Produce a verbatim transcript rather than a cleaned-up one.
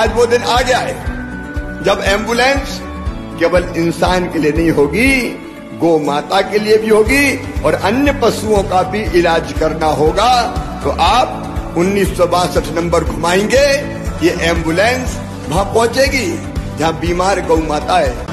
आज वो दिन आ गया है जब एम्बुलेंस केवल इंसान के लिए नहीं होगी, गौ माता के लिए भी होगी और अन्य पशुओं का भी इलाज करना होगा। तो आप उन्नीस सौ बासठ नंबर घुमाएंगे, ये एम्बुलेंस वहां पहुंचेगी जहां बीमार गौ माता है।